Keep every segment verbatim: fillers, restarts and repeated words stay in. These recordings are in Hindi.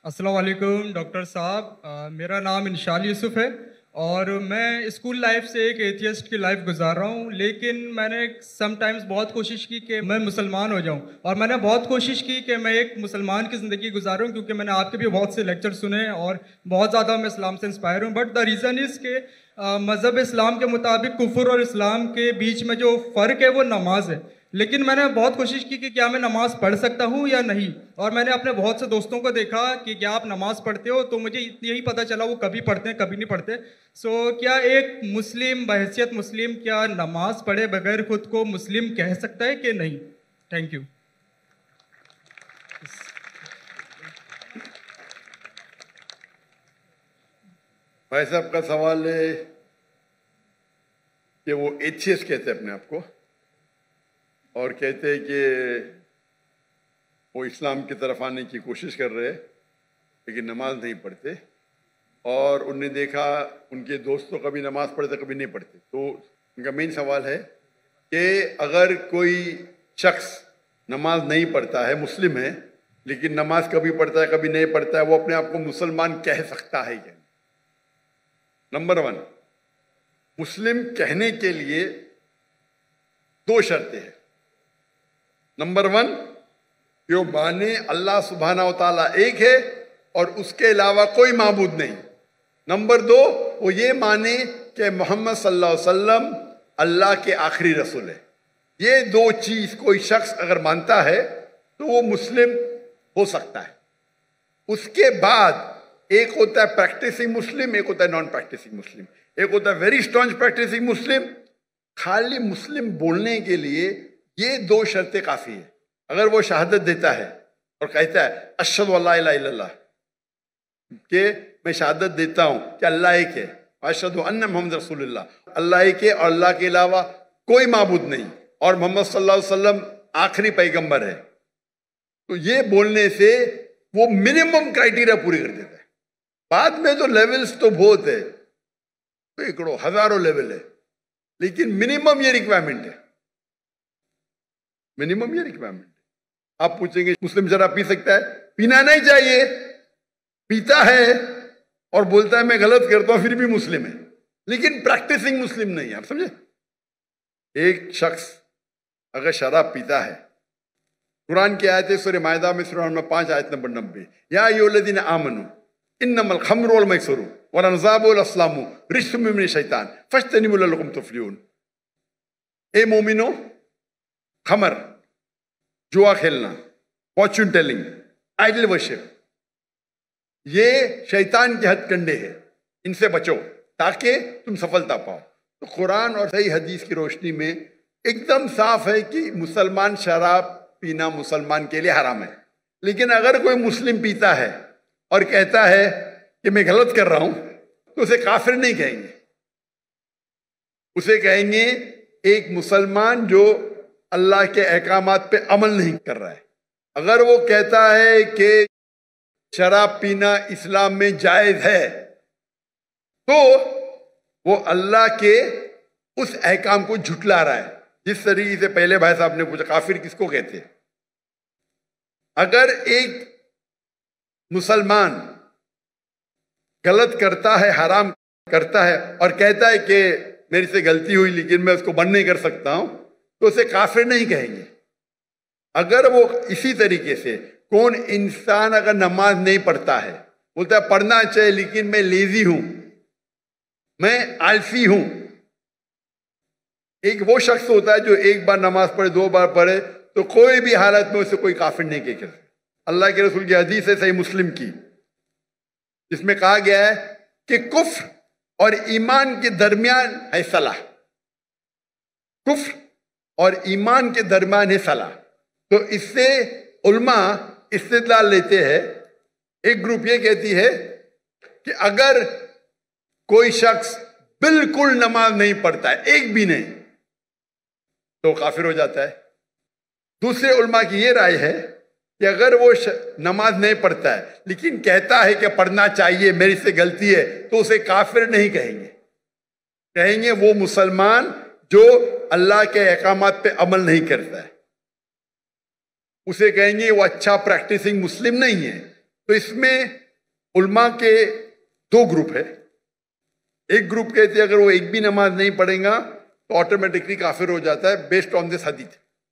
अस्सलाम वालेकुम डॉक्टर साहब। अ, मेरा नाम इंशाल यूसुफ है और मैं स्कूल लाइफ से एक एथियस्ट की लाइफ गुजार रहा हूँ, लेकिन मैंने समटाइम्स बहुत कोशिश की कि मैं मुसलमान हो जाऊँ और मैंने बहुत कोशिश की कि मैं एक मुसलमान की ज़िंदगी गुजारूँ, क्योंकि मैंने आपके भी बहुत से लेक्चर सुने और बहुत ज़्यादा मैं इस्लाम से इंस्पायर हूँ। बट द रीज़न इज़ के मज़हब इस्लाम के मुताबिक कुफ्र और इस्लाम के बीच में जो फ़र्क है वो नमाज है। लेकिन मैंने बहुत कोशिश की कि क्या मैं नमाज़ पढ़ सकता हूँ या नहीं, और मैंने अपने बहुत से दोस्तों को देखा कि क्या आप नमाज़ पढ़ते हो, तो मुझे यही पता चला वो कभी पढ़ते हैं कभी नहीं पढ़ते। सो so, क्या एक मुस्लिम बहैसियत मुस्लिम क्या नमाज़ पढ़े बगैर खुद को मुस्लिम कह सकता है कि नहीं? Thank you. भाई साहब का सवाल है कि वो एथियस्ट कहते हैं अपने आप को और कहते हैं कि वो इस्लाम की तरफ आने की कोशिश कर रहे हैं लेकिन नमाज नहीं पढ़ते, और उनने देखा उनके दोस्तों कभी नमाज पढ़ते कभी नहीं पढ़ते। तो उनका मेन सवाल है कि अगर कोई शख्स नमाज नहीं पढ़ता है, मुस्लिम है, लेकिन नमाज कभी पढ़ता है कभी नहीं पढ़ता है, वो अपने आप को मुसलमान कह सकता है क्या? नंबर वन, मुस्लिम कहने के लिए दो शर्तें हैं। नंबर वन, जो माने अल्लाह सुब्हाना व तआला एक है और उसके अलावा कोई माबूद नहीं। नंबर दो, वो ये माने कि मोहम्मद सल्लल्लाहु अलैहि वसल्लम अल्लाह के आखिरी रसूल है। ये दो चीज कोई शख्स अगर मानता है तो वो मुस्लिम हो सकता है। उसके बाद एक होता है प्रैक्टिसिंग मुस्लिम, एक होता है नॉन प्रैक्टिसिंग मुस्लिम। एक होता है वेरी स्ट्रॉन्ग प्रैक्टिसिंग मुस्लिम। खाली मुस्लिम बोलने के लिए ये दो शर्तें काफी है। अगर वो शहादत देता है और कहता है अशहदु अल्ला इलाहा इल्लल्लाह, कि मैं शहादत देता हूं कि अल्लाह एक है, अशहदु अन्ना मुहम्मद रसूलुल्लाह, अल्लाह एक है और अल्लाह के अलावा कोई माबूद नहीं, और मोहम्मद सल्लल्लाहु अलैहि वसल्लम आखिरी पैगंबर है, तो ये बोलने से वो मिनिमम क्राइटेरिया पूरी कर देता है। बाद में तो लेवल्स तो बहुत है, तो एकड़ो हजारों लेवल है, लेकिन मिनिमम ये रिक्वायरमेंट है। मिनिमम ये रिक्वायरमेंट है। आप पूछेंगे मुस्लिम शराब पी सकता है? पीना नहीं चाहिए। पीता है और बोलता है मैं गलत करता हूं, फिर भी मुस्लिम है, लेकिन प्रैक्टिसिंग मुस्लिम नहीं है। आप समझे? एक शख्स अगर शराब पीता है, कुरान की आयत है सूरह माइदा में सूरह नंबर पांच आयत नंबर नब्बे, या अय्युहल्लज़ीना आमनू इन्नमल खम्रु वल मैसरू वल अंसाबु वल अस्लामु रिज्सुम मिनश शैतान फज्तनिबू लअल्लकुम तुफ्लिहून। ए मोमिनो, खमर, जुआ खेलना, फॉर्च्यून टेलिंग, आइडल वर्शिप, ये शैतान के हथकंडे हैं, इनसे बचो ताकि तुम सफलता पाओ। तो कुरान और सही हदीस की रोशनी में एकदम साफ है कि मुसलमान शराब पीना मुसलमान के लिए हराम है। लेकिन अगर कोई मुस्लिम पीता है और कहता है कि मैं गलत कर रहा हूं, तो उसे काफिर नहीं कहेंगे, उसे कहेंगे एक मुसलमान जो अल्लाह के अहकामात पे अमल नहीं कर रहा है। अगर वो कहता है कि शराब पीना इस्लाम में जायज है, तो वो अल्लाह के उस अहकाम को झुटला रहा है। जिस तरीके से पहले भाई साहब ने पूछा काफिर किसको कहते हैं, अगर एक मुसलमान गलत करता है, हराम करता है और कहता है कि मेरे से गलती हुई लेकिन मैं उसको बंद नहीं कर सकता हूं, तो उसे काफिर नहीं कहेंगे। अगर वो इसी तरीके से कौन इंसान अगर नमाज नहीं पढ़ता है, बोलता है पढ़ना चाहिए लेकिन मैं लेजी हूं, मैं आलसी हूं। एक वो शख्स होता है जो एक बार नमाज पढ़े, दो बार पढ़े, तो कोई भी हालत में उसे कोई काफिर नहीं कह सकता। अल्लाह के रसूल की हदीस है सही मुस्लिम की, जिसमें कहा गया है कि कुफ्र और ईमान के दरमियान है सलाह। कुफ्र और ईमान के दरमियान है सलाह। तो इससे उल्मा इस्तिदलाल लेते हैं। एक ग्रुप ये कहती है कि अगर कोई शख्स बिल्कुल नमाज नहीं पढ़ता है, एक भी नहीं, तो काफिर हो जाता है। दूसरे उल्मा की ये राय है कि अगर वो नमाज नहीं पढ़ता है लेकिन कहता है कि पढ़ना चाहिए, मेरी से गलती है, तो उसे काफिर नहीं कहेंगे। कहेंगे वो मुसलमान जो अल्लाह के अहकामात पे अमल नहीं करता है, उसे कहेंगे वो अच्छा प्रैक्टिसिंग मुस्लिम नहीं है। तो इसमें उल्मा के दो ग्रुप है। एक ग्रुप कहते हैं अगर वो एक भी नमाज नहीं पढ़ेगा तो ऑटोमेटिकली काफिर हो जाता है, बेस्ड ऑन दिस हदीस।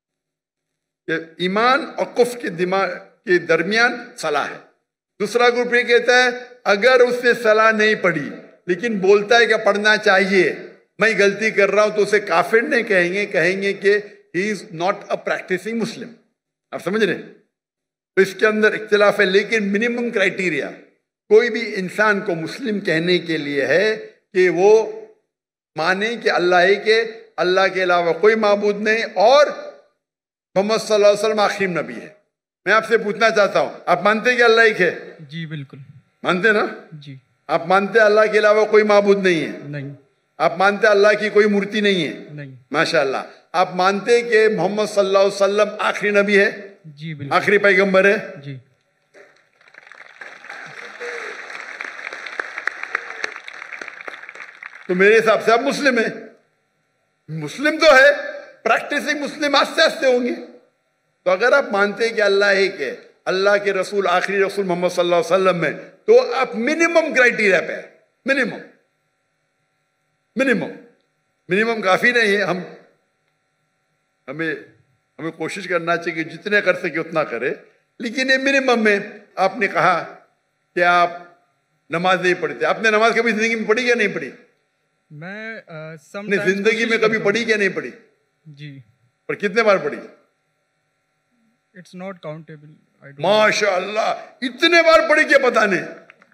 ईमान और कुफ्र के दिमाग के दरमियान सलाह है। दूसरा ग्रुप ये कहता है अगर उसने सलाह नहीं पढ़ी लेकिन बोलता है कि पढ़ना चाहिए, मैं गलती कर रहा हूं, तो उसे काफिर नहीं कहेंगे, कहेंगे कि he is not a practicing Muslim. आप समझ रहे? तो इसके अंदर इख्तिलाफ है, लेकिन मिनिमम क्राइटेरिया कोई भी इंसान को मुस्लिम कहने के लिए है कि वो माने कि अल्लाह है, कि अल्लाह के अलावा कोई माबूद नहीं और मोहम्मद सल्लल्लाहु अलैहि वसल्लम आखिरी नबी है। मैं आपसे पूछना चाहता हूं, आप मानते हैं कि अल्लाह एक है? जी बिल्कुल मानते ना? जी। आप मानते हैं अल्लाह के अलावा कोई माबूद नहीं है? नहीं। आप मानते हैं अल्लाह की कोई मूर्ति नहीं है? नहीं। माशाअल्लाह। आप मानते हैं कि मोहम्मद सल्लल्लाहु अलैहि वसल्लम आखिरी नबी है? जी बिल्कुल। आखिरी पैगंबर है? जी। तो मेरे हिसाब से आप मुस्लिम है। मुस्लिम तो है, प्रैक्टिसिंग मुस्लिम आस्ते आस्ते होंगे। तो अगर आप मानते हैं कि अल्लाह एक है, अल्लाह के रसूल आखिरी रसूल मोहम्मद सल्लल्लाहु अलैहि वसल्लम में, तो आप मिनिमम क्राइटेरिया पे है। मिनिमम मिनिमम मिनिमम काफी नहीं है। हम हमें हमें कोशिश करना चाहिए कि जितने कर सके उतना करे, लेकिन ये मिनिमम में। आपने कहा कि आप नमाज नहीं पढ़ते, आपने नमाज कभी जिंदगी में पढ़ी या नहीं पढ़ी? मैं अपनी जिंदगी में कभी पढ़ी क्या नहीं पढ़ी? जी। पर कितने बार पढ़ी? It's not countable. माशाअल्लाह, इतने बार पढ़ी क्या पता नहीं।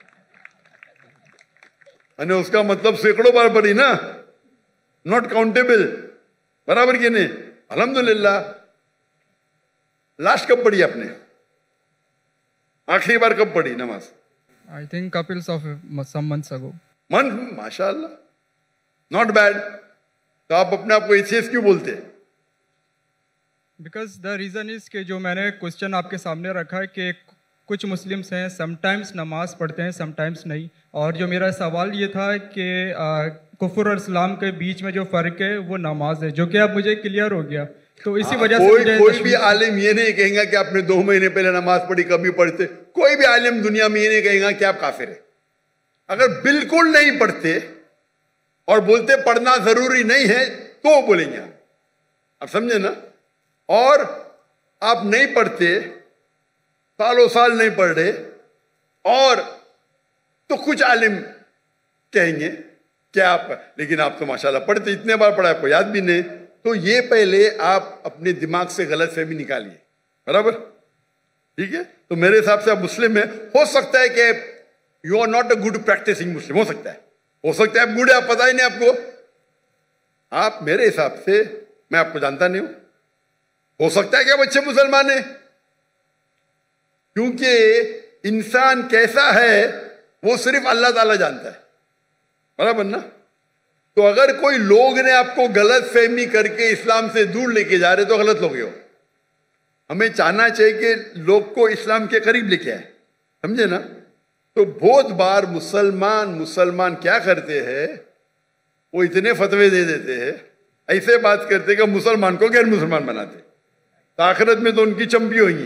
अने उसका मतलब सैकड़ों बार पढ़ी ना, नॉट काउंटेबल, बराबर की नहीं? अल्हम्दुलिल्लाह। लास्ट कब पढ़ी आपने? आखिरी बार कब पढ़ी नमाज? I think couples of some months ago. मन माशाअल्लाह, नॉट बैड। तो आप अपने आप को एथियस्ट क्यों बोलते हैं? बिकॉज द रीज़न इज कि जो मैंने क्वेश्चन आपके सामने रखा है कि कुछ मुस्लिम्स हैं समटाइम्स नमाज पढ़ते हैं समटाइम्स नहीं, और जो मेरा सवाल ये था कि कुफर और इस्लाम के बीच में जो फ़र्क है वो नमाज है, जो कि अब मुझे क्लियर हो गया। तो इसी वजह से कोई, मुझे कोई भी आलिम ये नहीं कहेगा कि आपने दो महीने पहले नमाज पढ़ी, कभी पढ़ते। कोई भी आलिम दुनिया में ये नहीं कहेगा कि आप काफिर है। अगर बिल्कुल नहीं पढ़ते और बोलते पढ़ना जरूरी नहीं है तो बोलेंगे आप। आप समझे ना? और आप नहीं पढ़ते, सालों साल नहीं पढ़ रहे, और तो कुछ आलिम कहेंगे कि आप, लेकिन आप तो माशाल्लाह पढ़ते, इतने बार पढ़ा आपको याद भी नहीं। तो ये पहले आप अपने दिमाग से गलत फहमी निकालिए, बराबर? ठीक है? तो मेरे हिसाब से आप मुस्लिम है। हो सकता है कि you are not a good practicing Muslim, हो सकता है हो सकता है आप गुड है, आप पता ही नहीं आपको। आप मेरे हिसाब से, मैं आपको जानता नहीं हूं, हो सकता है कि आप अच्छे मुसलमान हैं, क्योंकि इंसान कैसा है वो सिर्फ अल्लाह ताला जानता है, बराबर ना? तो अगर कोई लोग ने आपको गलत फहमी करके इस्लाम से दूर लेके जा रहे तो गलत लोग हो। हमें चाहना चाहिए कि लोग को इस्लाम के करीब लेके आए, समझे ना? तो बहुत बार मुसलमान मुसलमान क्या करते हैं, वो इतने फतवे दे देते हैं, ऐसे बात करते कि मुसलमान को गैर मुसलमान बनाते, तो आखिरत में तो उनकी चंपी होगी।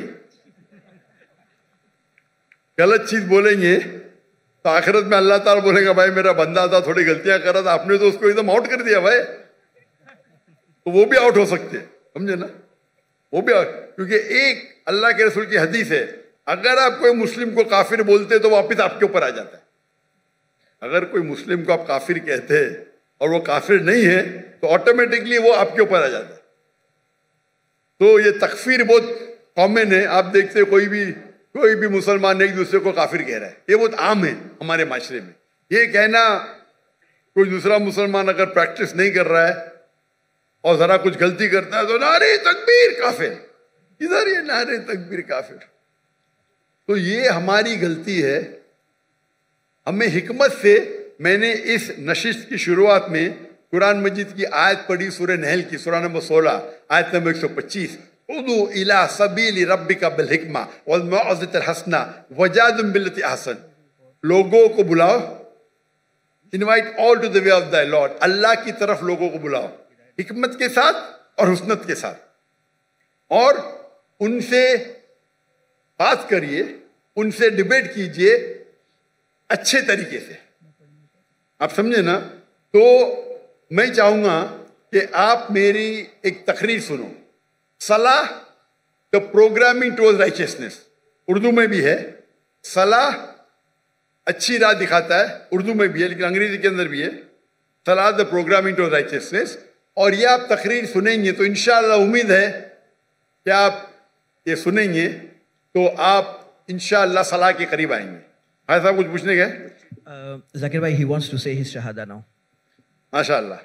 गलत चीज बोलेंगे तो आखिरत में अल्लाह ताला बोलेगा भाई मेरा बंदा था, थोड़ी गलतियां करा था, आपने तो उसको एकदम आउट कर दिया भाई। तो वो भी आउट हो सकते हैं, समझे ना? वो भी आउट, क्योंकि एक अल्लाह के रसूल की हदीस है, अगर आप कोई मुस्लिम को काफिर बोलते तो वापिस आपके ऊपर आ जाता है। अगर कोई मुस्लिम को आप काफिर कहते हैं और वो काफिर नहीं है तो ऑटोमेटिकली वो आपके ऊपर आ जाता है। तो ये तकफीर बहुत कॉमन है। आप देखते हैं कोई भी कोई भी मुसलमान एक दूसरे को काफिर कह रहा है, ये बहुत आम है हमारे माशरे में। ये कहना कोई दूसरा मुसलमान अगर प्रैक्टिस नहीं कर रहा है और जरा कुछ गलती करता है तो नारे तकबीर काफिर, इधर ये नारे तकबीर काफिर। तो ये हमारी गलती है। हमें हिकमत से, मैंने इस नशिस्त की शुरुआत में कुरान मजीद की आयत पढ़ी, सूरह नहल की, सूरह नंबर सोलह आयत नंबर एक सौ पच्चीस, उदू इला सबील रब्बिका बिल हिकमा वल मौइज़तिल हसना वजादिल बिल्लती अहसन। लोगों को बुलाओ, invite all to the way of the Lord, Allah की तरफ लोगों को बुलाओ हिकमत के साथ और हुस्नत के साथ, और उनसे बात करिए उनसे डिबेट कीजिए अच्छे तरीके से। आप समझे ना? तो मैं चाहूंगा कि आप मेरी एक तकरीर सुनो। सलाह the programming towards righteousness, Urdu में भी है। सलाह अच्छी राह दिखाता है, उर्दू में भी है लेकिन अंग्रेजी के अंदर भी है। सलाह द प्रोग्रामिंग टुवर्ड्स राइचियसनेस। और ये आप तकरीर सुनेंगे तो इंशाअल्लाह उम्मीद है कि आप ये सुनेंगे तो आप इंशाअल्लाह सलाह के करीब आएंगे। हाँ साहब, कुछ पूछने गए? Uh, Zakir bhai, he wants to say his shahada now. माशाअल्लाह।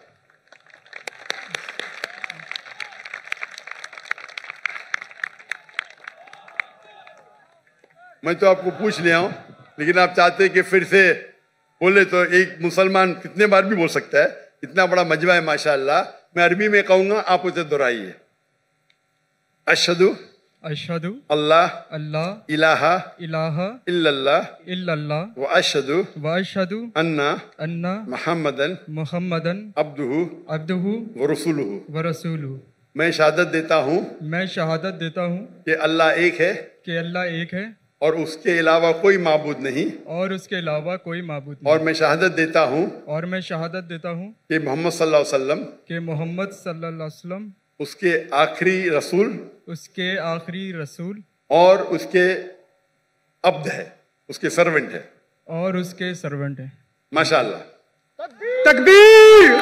मैं तो आपको पूछ लिया हूं, लेकिन आप चाहते कि फिर से बोले तो एक मुसलमान कितने बार भी बोल सकता है। इतना बड़ा मजमा है माशाअल्लाह। मैं अरबी में कहूंगा, आप उसे दोहराइए। अशहदु अशहदु अल्लाह अल्लाह इलाहा इलाहा इल्लल्लाह इल्लल्लाह व अशहदु व अशहदु अन्ना अन्ना मुहम्मदन मुहम्मदन अब्दुहु अब्दुहु व रसूलुहु। व रसूलुहु। मैं शहादत देता हूँ मैं शहादत देता हूँ कि अल्लाह एक है कि अल्लाह एक है और उसके अलावा कोई माबूद नहीं, और उसके अलावा कोई माबूद नहीं। और मैं शहादत देता हूँ और मैं शहादत देता हूँ कि मोहम्मद सल्लल्लाहु अलैहि वसल्लम कि मोहम्मद सल्लल्लाहु अलैहि वसल्लम उसके आखिरी रसूल उसके आखिरी रसूल और उसके अब्द है, उसके सर्वेंट है। और उसके सर्वेंट है। माशाअल्लाह। तकबीर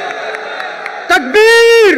तकबीर।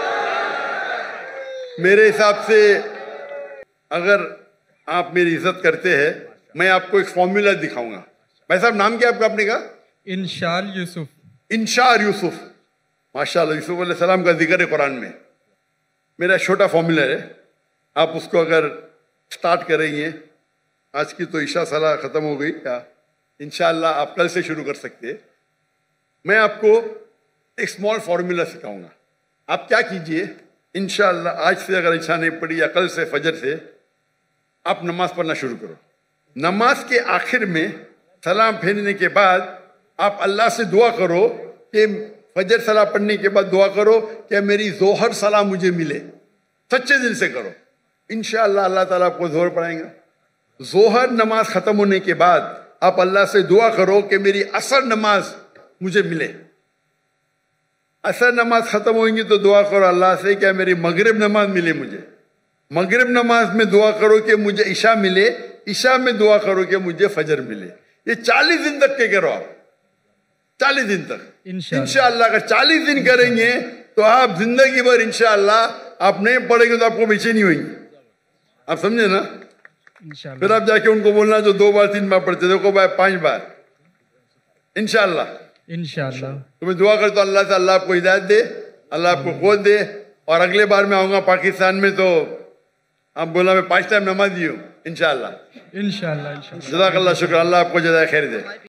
मेरे हिसाब से अगर आप मेरी इज्जत करते हैं, मैं आपको एक फॉर्मूला दिखाऊंगा। भाई साहब, नाम क्या आपका? आपने कहा इंशाल यूसुफ। इंशार यूसुफ। माशाअल्लाह, यूसुफ अलैहिस्सलाम का जिक्र है कुरान में। मेरा छोटा फॉर्मूला है, आप उसको अगर स्टार्ट करेंगे, आज की तो ईशा सलाह खत्म हो गई क्या, इंशाअल्लाह आप कल से शुरू कर सकते हैं। मैं आपको एक स्मॉल फॉर्मूला सिखाऊंगा। आप क्या कीजिए, इंशाअल्लाह आज से अगर इच्छा नहीं पड़ी या कल से फजर से आप नमाज पढ़ना शुरू करो। नमाज के आखिर में सलाम फेरने के बाद आप अल्लाह से दुआ करो कि फजर सलाह पढ़ने के बाद दुआ करो कि मेरी जोहर सलाह मुझे मिले। सच्चे दिल से करो, इंशाअल्लाह अल्लाह ताला आपको जोहर पढ़ाएगा। जोहर नमाज खत्म होने के बाद आप अल्लाह से दुआ करो कि मेरी असर नमाज मुझे मिले। असर नमाज खत्म होगी तो दुआ करो अल्लाह से क्या मेरी मगरिब नमाज मिले मुझे। मगरिब नमाज में दुआ करो कि मुझे ईशा मिले। ईशा में दुआ करो कि मुझे फजर मिले। ये चालीस दिन तक के करो आप, चालीस दिन तक इंशाअल्लाह। अगर चालीस दिन करेंगे तो आप जिंदगी भर इंशाअल्लाह, आप नहीं पढ़ेंगे तो आपको बेचैनी होगी। आप समझे ना? इंशाअल्लाह। फिर आप जाके उनको बोलना जो दो बार तीन बार पढ़ते, देखो भाई पांच बार इंशाअल्लाह। इंशाअल्लाह तो मैं दुआ करता हूं अल्लाह से अल्लाह आपको हिदायत दे, अल्लाह आपको खोज दे। और अगले बार मैं आऊंगा पाकिस्तान में तो आप बोला मैं पांच टाइम नमाज दी हूँ इंशाअल्लाह। इंशाअल्लाह इंशाअल्लाह। जज़ाकल्लाह, शुक्र। अल्लाह आपको जज़ाए खैर दे।